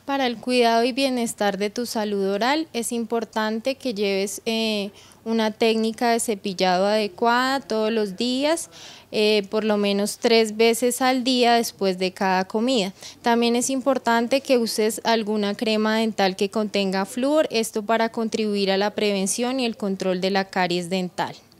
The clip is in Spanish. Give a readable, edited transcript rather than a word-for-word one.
Para el cuidado y bienestar de tu salud oral es importante que lleves una técnica de cepillado adecuada todos los días, por lo menos 3 veces al día después de cada comida. También es importante que uses alguna crema dental que contenga flúor, esto para contribuir a la prevención y el control de la caries dental.